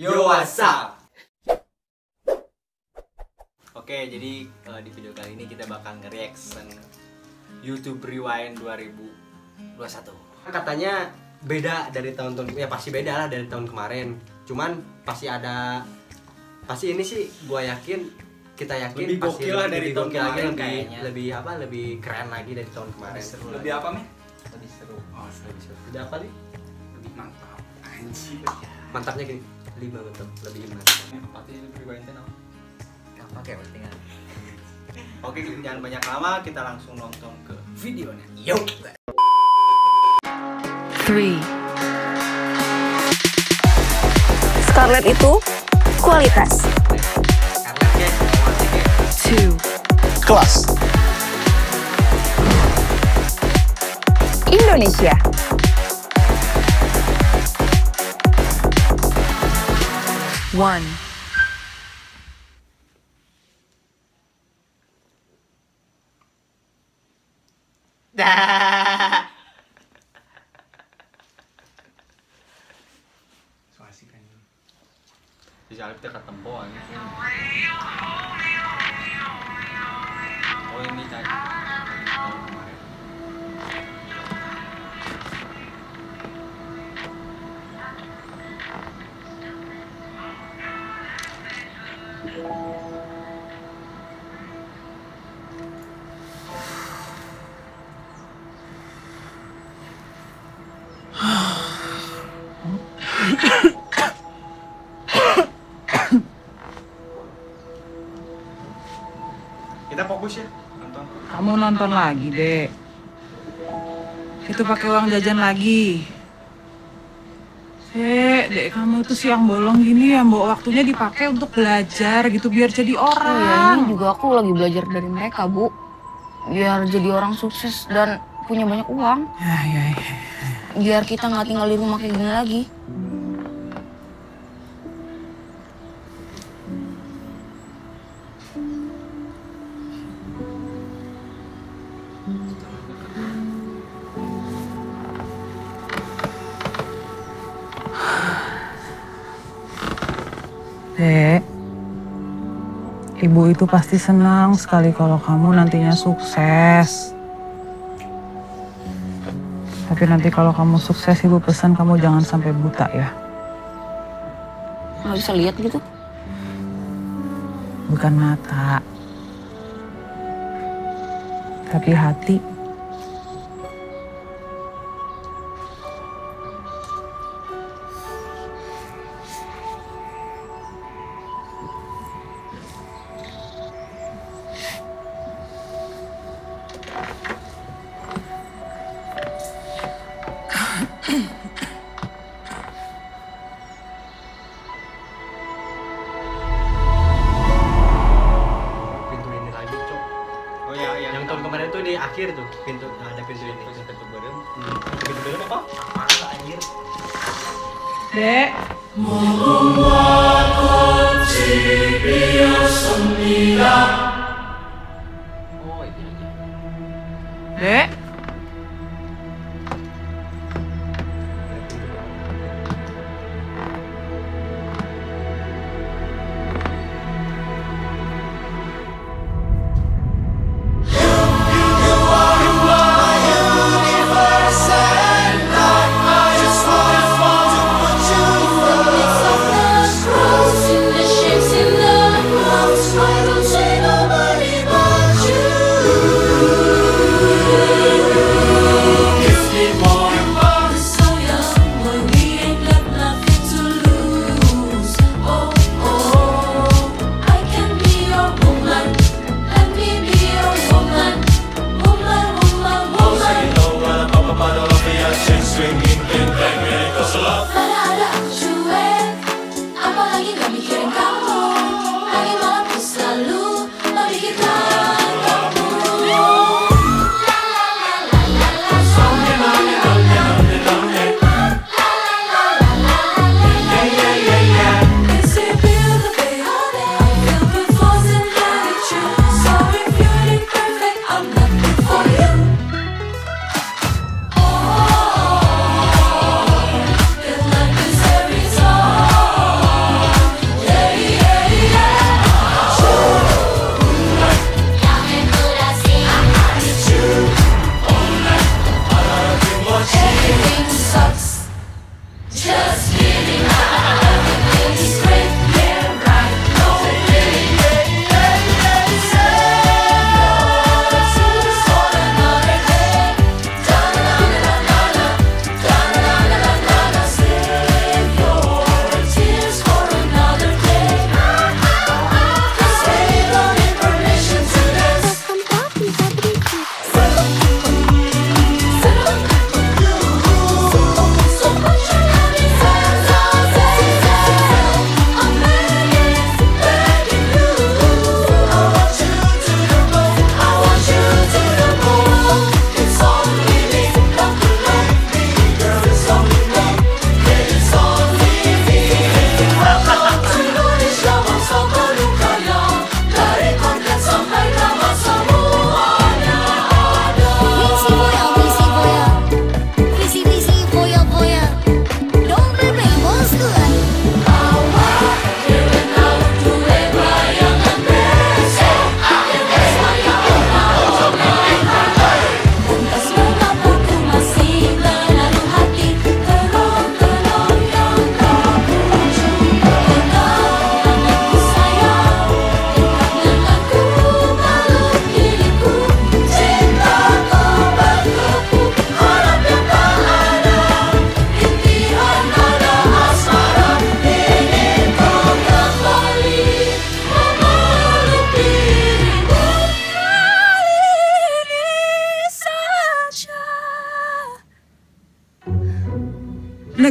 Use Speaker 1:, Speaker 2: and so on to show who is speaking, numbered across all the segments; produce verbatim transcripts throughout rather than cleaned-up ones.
Speaker 1: Yo, what's up? Oke, jadi uh, di video kali ini kita bakal nge-reaction YouTube Rewind dua ribu dua puluh satu. Katanya beda dari tahun-tahun, ya pasti beda lah dari tahun kemarin. Cuman pasti ada, pasti ini sih gua yakin, kita yakin
Speaker 2: lebih
Speaker 1: pasti
Speaker 2: gokil lah dari
Speaker 1: lebih
Speaker 2: tahun
Speaker 1: gokil lagi,
Speaker 2: kemarin
Speaker 1: lebih,
Speaker 2: kayaknya.
Speaker 1: lebih apa, lebih keren lagi dari tahun kemarin.
Speaker 2: Lebih seru
Speaker 3: Lebih apa nih?
Speaker 1: Lebih seru.
Speaker 3: Oh, lebih seru.
Speaker 1: Lebih apa nih?
Speaker 3: Lebih mantap. Anjir.
Speaker 1: Mantapnya gini, lima mantap, lebih mantap.
Speaker 3: Empat ini lebih banyak tau.
Speaker 1: Gak pakai pentingan. Oke, jangan banyak lama, kita langsung nonton ke videonya. Yo.
Speaker 4: Three. Scarlett itu kualitas.
Speaker 1: Karena guys,
Speaker 4: Two.
Speaker 5: Kelas.
Speaker 4: Indonesia. One.
Speaker 1: dah.
Speaker 3: So asik kan.
Speaker 1: Si Salib teh ketempo anjing. Oh ini tadi tahun kemarin. Kita fokus ya nonton.
Speaker 6: Kamu nonton lagi, Dek. Itu pakai uang jajan lagi. Dek, Dek, kamu tuh siang bolong gini ya, Mbok. Waktunya dipakai untuk belajar gitu biar jadi
Speaker 7: Oh ya,
Speaker 6: orang.
Speaker 7: ini juga aku lagi belajar dari mereka, Bu. Biar jadi orang sukses dan punya banyak uang.
Speaker 6: Ya, ya, ya.
Speaker 7: Biar kita nggak tinggal di rumah kayak gini lagi.
Speaker 6: Dek, Ibu itu pasti senang sekali kalau kamu nantinya sukses. Tapi nanti kalau kamu sukses, Ibu pesan kamu jangan sampai buta ya.
Speaker 7: Nggak bisa lihat gitu.
Speaker 6: Bukan mata, tapi hati.
Speaker 1: Pintu ini lagi, Cok.
Speaker 2: Oh ya, yang
Speaker 1: Yang tahun kemarin tuh di akhir tuh pintu, nah, ada pintu ini.
Speaker 2: pintu bareng.
Speaker 1: Hmm. Pintu bareng apa? Apa anjir?
Speaker 6: Dek,
Speaker 1: Oh iya iya.
Speaker 6: Dek.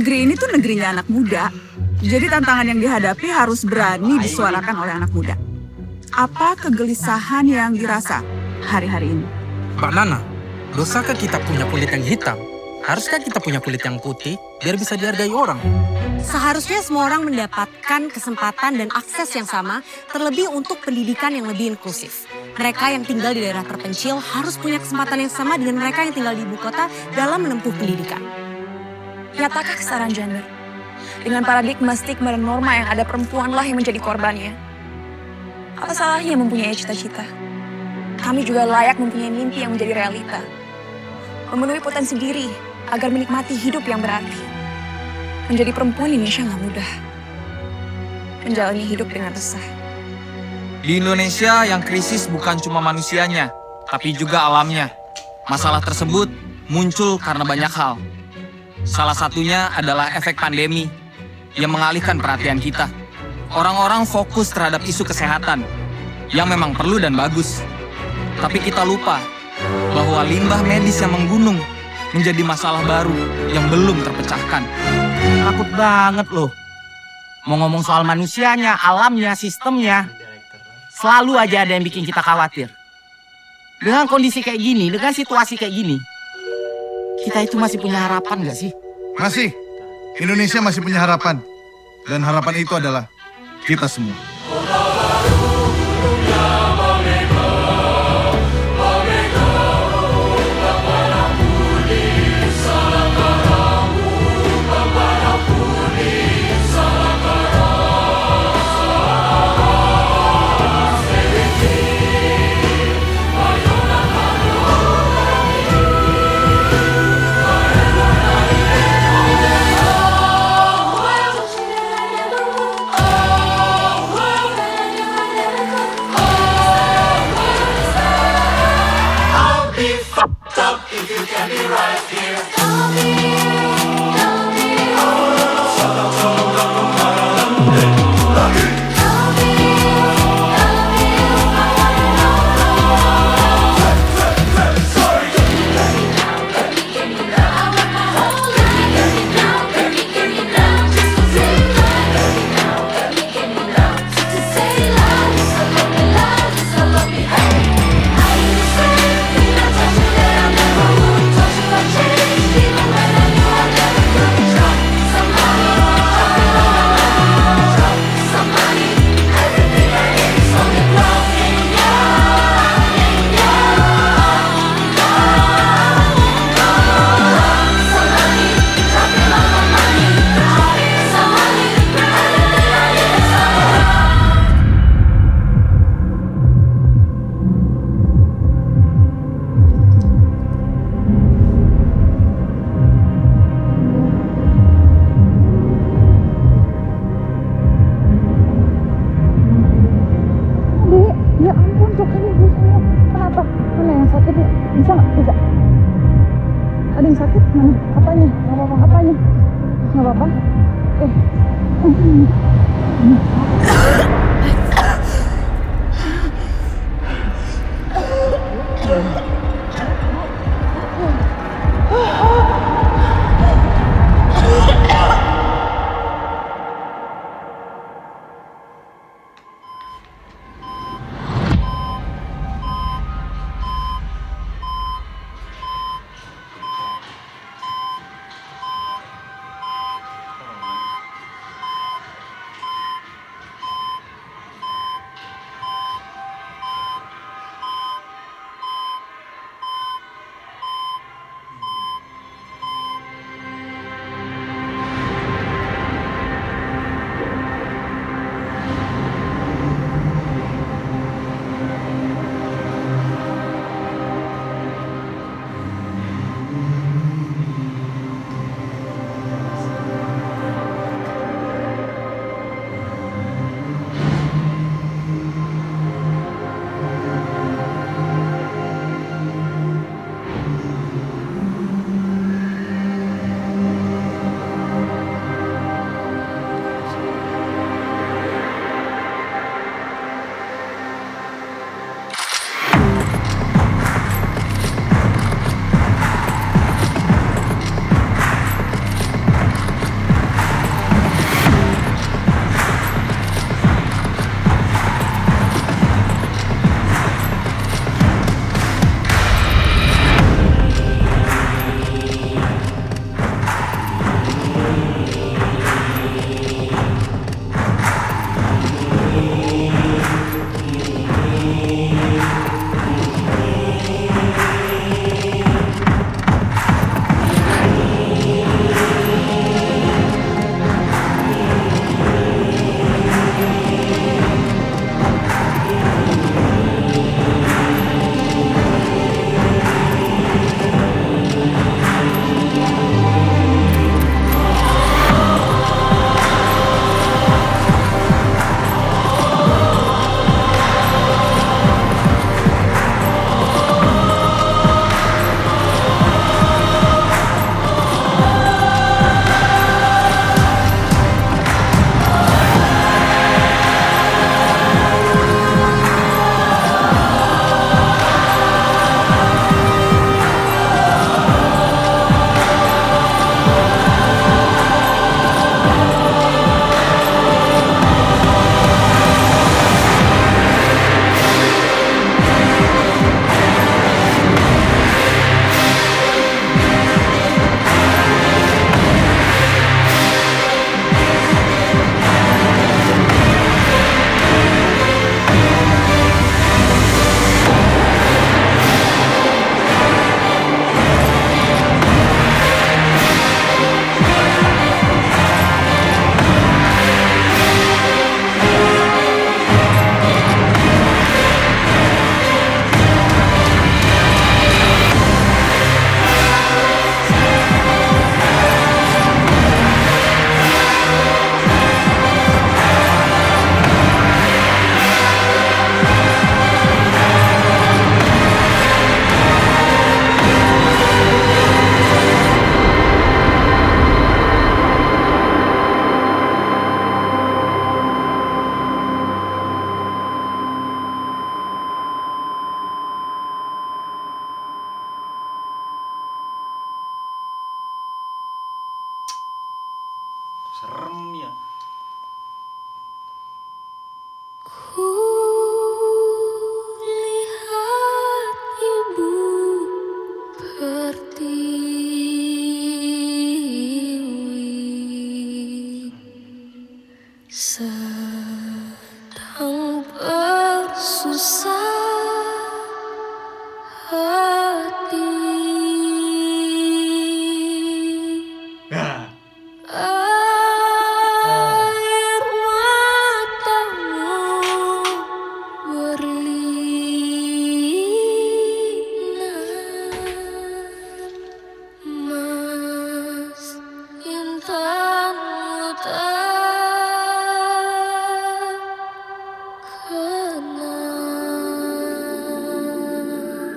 Speaker 6: Negeri ini tuh negerinya anak muda. Jadi tantangan yang dihadapi harus berani disuarakan oleh anak muda. Apa kegelisahan yang dirasa hari-hari ini?
Speaker 2: Mbak Nana, dosakah kita punya kulit yang hitam? Haruskah kita punya kulit yang putih biar bisa dihargai orang?
Speaker 5: Seharusnya semua orang mendapatkan kesempatan dan akses yang sama, terlebih untuk pendidikan yang lebih inklusif. Mereka yang tinggal di daerah terpencil harus punya kesempatan yang sama dengan mereka yang tinggal di ibu kota dalam menempuh pendidikan.
Speaker 8: Nyatakah kesetaraan gender? Dengan paradigma stigma dan norma yang ada, perempuanlah yang menjadi korbannya. Apa salahnya mempunyai cita-cita? Kami juga layak mempunyai mimpi yang menjadi realita. Memenuhi potensi diri agar menikmati hidup yang berarti. Menjadi perempuan di Indonesia nggak mudah. Menjalani hidup dengan resah.
Speaker 9: Di Indonesia yang krisis bukan cuma manusianya, tapi juga alamnya. Masalah tersebut muncul karena banyak hal. Salah satunya adalah efek pandemi yang mengalihkan perhatian kita. Orang-orang fokus terhadap isu kesehatan yang memang perlu dan bagus. Tapi kita lupa bahwa limbah medis yang menggunung menjadi masalah baru yang belum terpecahkan.
Speaker 10: Takut banget loh. Mau ngomong soal manusianya, alamnya, sistemnya. Selalu aja ada yang bikin kita khawatir. Dengan kondisi kayak gini, dengan situasi kayak gini, kita itu masih punya harapan gak sih?
Speaker 11: Masih. Indonesia masih punya harapan. Dan harapan itu adalah kita semua.
Speaker 12: sedang bersusah hati. Air matamu berlinang, mas intanmu tak kenal.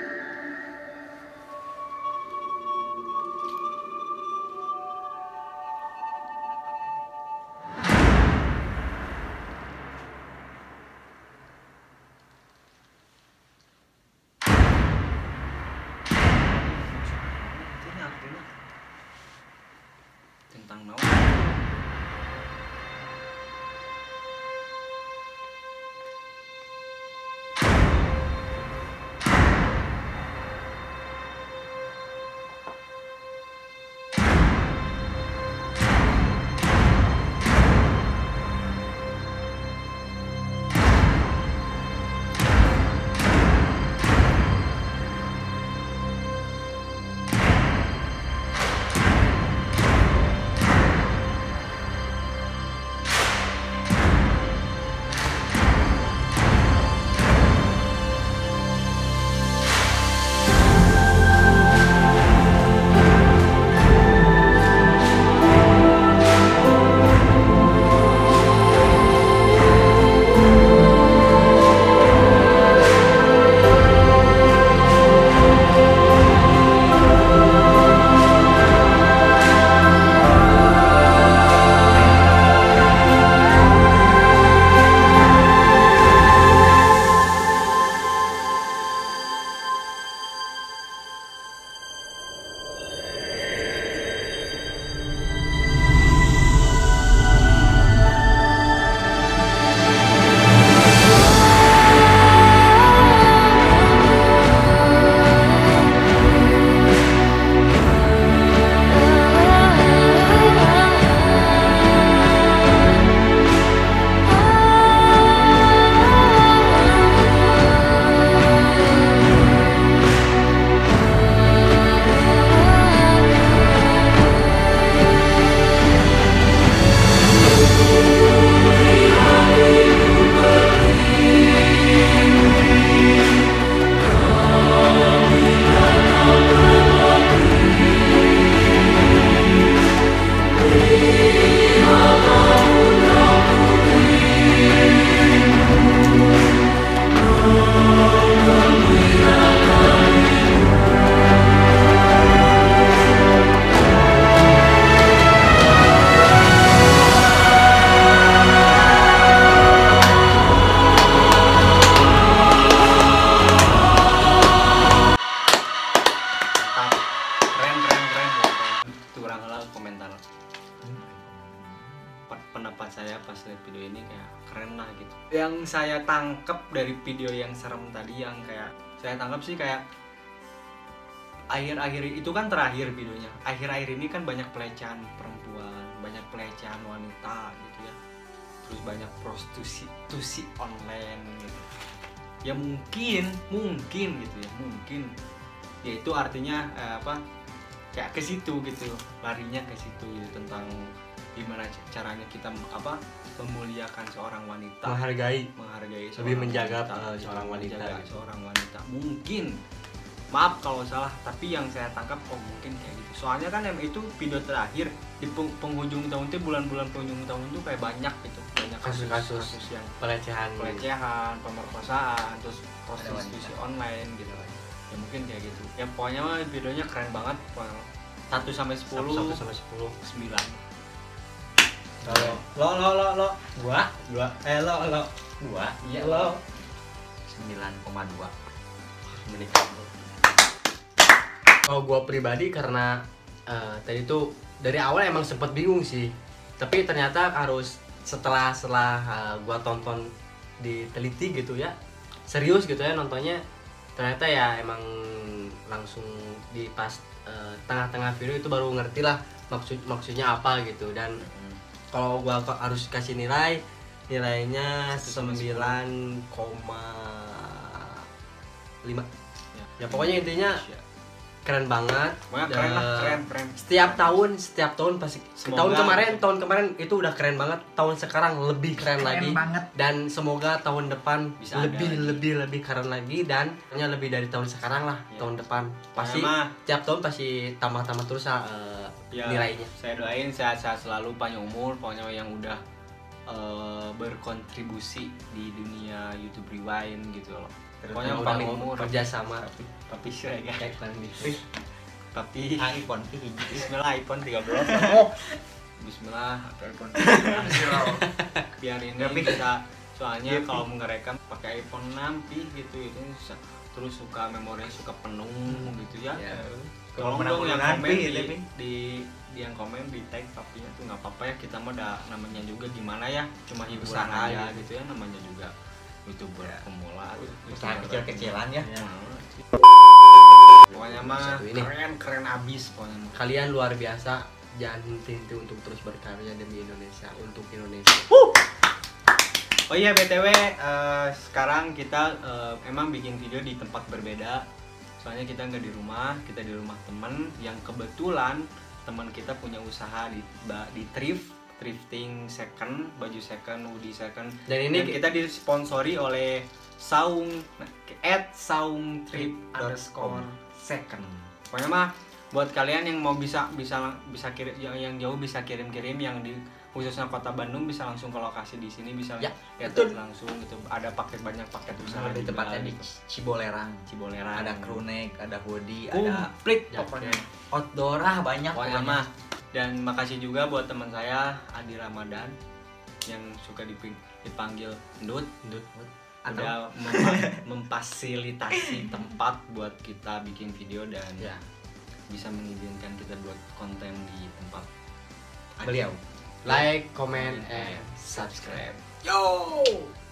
Speaker 1: Tentang naon? Pendapat saya pas lihat video ini kayak keren lah gitu. Yang saya tangkap dari video yang serem tadi, yang kayak saya tangkap sih kayak akhir-akhir itu kan terakhir videonya. Akhir-akhir ini kan banyak pelecehan perempuan, banyak pelecehan wanita gitu ya. Terus banyak prostitusi prostitusi online gitu. Ya mungkin, mungkin gitu ya, mungkin. Ya itu artinya eh, apa? Kayak ke situ gitu, larinya ke situ gitu, tentang gimana caranya kita apa memuliakan seorang wanita,
Speaker 13: menghargai
Speaker 1: menghargai
Speaker 13: lebih menjaga
Speaker 1: wanita,
Speaker 13: uh, seorang wanita
Speaker 1: menjaga
Speaker 13: gitu.
Speaker 1: seorang wanita mungkin, maaf kalau salah, tapi yang saya tangkap oh mungkin kayak gitu. Soalnya kan yang itu video terakhir di penghujung tahun itu, bulan-bulan penghujung tahun itu kayak banyak gitu, banyak
Speaker 13: kasus-kasus
Speaker 1: yang
Speaker 13: pelecehan
Speaker 1: pelecehan pemerkosaan, terus prostitusi online gitu. Ya mungkin kayak gitu ya, pokoknya mah videonya keren banget. Satu sampai sepuluh
Speaker 13: satu sampai sepuluh
Speaker 1: sembilan.
Speaker 13: Lo lo lo lo lo gua gua eh lo lo gua
Speaker 1: iya
Speaker 13: lo
Speaker 10: sembilan koma dua
Speaker 13: menikah. Oh gua pribadi karena uh, tadi tuh dari awal emang sempet bingung sih, tapi ternyata harus setelah setelah uh, gua tonton diteliti gitu ya, serius gitu ya nontonnya, ternyata ya emang langsung di pas uh, tengah-tengah video itu baru ngerti lah maksud maksudnya apa gitu. Dan kalau gua ko- harus kasih nilai, nilainya sembilan koma lima. Ya pokoknya intinya keren banget.
Speaker 1: Pokoknya keren lah,
Speaker 13: Dan
Speaker 1: keren, keren.
Speaker 13: Setiap tahun, setiap tahun pasti
Speaker 1: Semoga-
Speaker 13: tahun kemarin, tahun kemarin itu udah keren banget. Tahun sekarang lebih keren,
Speaker 10: Keren
Speaker 13: lagi.
Speaker 10: banget.
Speaker 13: Dan semoga tahun depan
Speaker 1: Bisa ada
Speaker 13: lebih
Speaker 1: lagi.
Speaker 13: lebih lebih keren lagi dan hanya lebih dari tahun sekarang lah. Tahun depan pasti
Speaker 1: Sama.
Speaker 13: tiap tahun pasti tambah-tambah terus lah eh,
Speaker 1: Ya,
Speaker 13: nilainya.
Speaker 1: saya doain sehat-sehat selalu, panjang umur, pokoknya yang udah eh, berkontribusi di dunia YouTube Rewind gitu loh. Pokoknya
Speaker 13: Terutama
Speaker 1: panjang
Speaker 13: udah
Speaker 1: umur,
Speaker 13: kerja sama
Speaker 1: tapi sih ya.
Speaker 13: kayak kemarin gitu.
Speaker 1: Tapi
Speaker 3: iPhone
Speaker 1: Bismillah iPhone tiga belas. Bismillah iPhone. Biar ini bisa, soalnya kalau mau ngerekam pakai iPhone enam pi gitu itu bisa. Terus suka memorinya suka penuh gitu ya.
Speaker 13: Ya.
Speaker 1: Tolong
Speaker 3: Kalau
Speaker 1: dong yang
Speaker 3: menang-menang
Speaker 1: komen
Speaker 3: pi,
Speaker 1: di,
Speaker 3: itu, pi.
Speaker 1: di, di yang komen di tag papinya tuh nggak apa-apa ya, kita mah udah namanya juga gimana ya, cuma hiburan
Speaker 3: Usaha
Speaker 1: aja
Speaker 3: gitu.
Speaker 1: gitu ya, namanya juga YouTuber pemula.
Speaker 3: Usaha kecil-kecilan ya.
Speaker 1: Pokoknya mah
Speaker 13: Satu ini.
Speaker 1: keren keren abis pokoknya mah.
Speaker 13: Kalian luar biasa, jangan henti-henti untuk terus berkarya demi Indonesia, untuk Indonesia.
Speaker 1: Oh iya B T W eh, sekarang kita eh, emang bikin video di tempat berbeda. Soalnya kita nggak di rumah, kita di rumah temen yang kebetulan teman kita punya usaha di ba- di thrift, thrifting second, baju second, hoodie second.
Speaker 13: Dan ini
Speaker 1: kita disponsori oleh Saung at Saung Thrift underscore second. Pokoknya mah buat kalian yang mau bisa bisa bisa kirim yang, yang jauh bisa kirim-kirim, yang di khususnya kota Bandung bisa langsung ke lokasi di sini, bisa
Speaker 13: Ya,
Speaker 1: lihat
Speaker 13: betul.
Speaker 1: langsung gitu. Ada paket banyak paket usaha
Speaker 3: Lebih
Speaker 1: juga
Speaker 3: tepatnya di
Speaker 1: gitu.
Speaker 3: Cibolerang.
Speaker 1: Cibolerang.
Speaker 3: Ada crew neck, ada hoodie, ada
Speaker 1: Komplit
Speaker 13: Ya,
Speaker 1: pokoknya.
Speaker 3: outdoor ah banyak
Speaker 1: Pokoknya
Speaker 3: pokoknya.
Speaker 1: mah. Dan makasih juga buat teman saya Adi Ramadan yang suka diping- dipanggil Ndut. Ndut. Udah mempa- memfasilitasi tempat buat kita bikin video dan
Speaker 13: Ya.
Speaker 1: bisa mengizinkan kita buat konten di tempat
Speaker 3: Beliau.
Speaker 13: Like, comment, and subscribe.
Speaker 1: Yo.